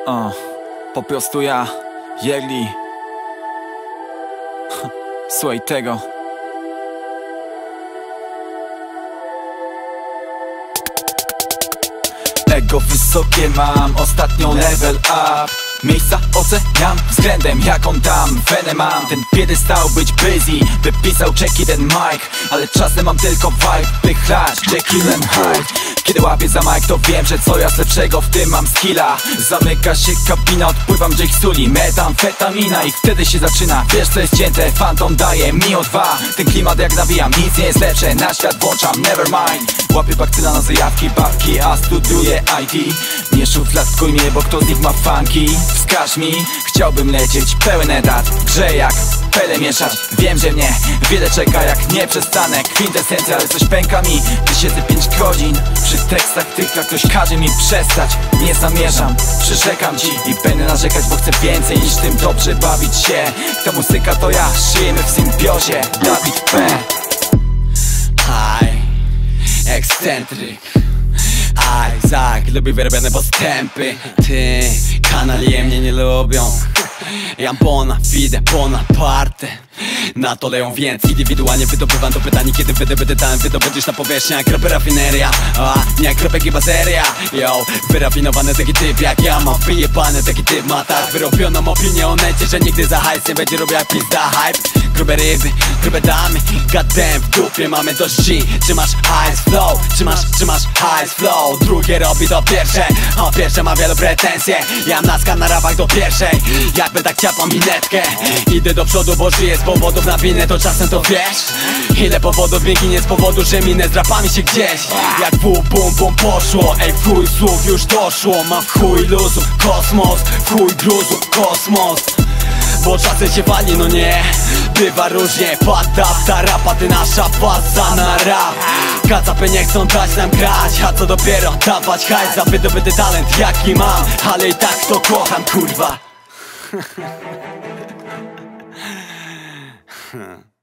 Po prostu ja, Yerli. Słuchaj tego. Ego wysokie mam, ostatnio level up. Miejsca oceniam względem jak on tam wenę mam. Ten piedestał być busy, by pisał czeki ten mic. Ale czasem mam tylko vibe, by chlać Jekyll and Hyde. Kiedy łapię za mic, to wiem, że coraz lepszego w tym mam skilla. Zamyka się kabina, odpływam Jake Sully, metamfetamina. I wtedy się zaczyna, wiesz co jest cięte, Phantom daje mi o2. Ten klimat jak nawijam, nic nie jest lepsze, na świat włączam, never mind. Łapię bakcyla na zajawki, babki, a studiuję IT. Nie szufladkuj mnie, bo kto z nich ma funky? Wskaż mi, chciałbym lecieć pełen etat, w grze jak pele mieszać. Wiem, że mnie wiele czeka, jak nie przestanę. Kwintesencja, ale coś pęka mi, gdy siedzę 5 godzin przy tekstach tych, jak ktoś każe mi przestać. Nie zamierzam, przyrzekam ci i będę narzekać, bo chcę więcej niż tym dobrze bawić się. Ta muzyka to ja, żyjemy w symbiozie. Dawid P. Hi, ekscentryk Isaac, lubię wyrobione postępy. Ty, kanalie mnie nie lubią. Ja bona fide, Bonaparte. Na to leją więc indywidualnie wydobywam to pytanie, kiedy wydobędziesz wydobędziesz na powierzchnię jak kropy rafineria, a nie jak kropek i bazeria. Yo, wyrafinowany taki typ jak ja mam, wyjebany taki typ ma tak wyrobioną opinię o necie, że nigdy za hajs nie będzie robił jak pizda hype. Grube ryby, grube damy, goddamn w dupie mamy dość G. Trzymasz high flow, trzymasz high flow. Drugie robi to pierwsze, a pierwsze ma wielu pretensje. Ja naskam na rapach do pierwszej, jakby tak ciapam minetkę. Idę do przodu, bo żyję z powodów na winę, to czasem to wiesz. Ile powodów mnie ginie z powodu, że minę z rapami się gdzieś. Jak bum poszło, ej w chuj słów już doszło. Mam w chuj luzu, kosmos, w chuj gruzu, kosmos. Bo czasem się wali, no nie, bywa różnie. Pada ta rapa, ty nasza faza na rap. Kacapy nie chcą dać nam grać, a co dopiero dawać hajs za wydobyty talent jaki mam. Ale i tak to kocham, kurwa.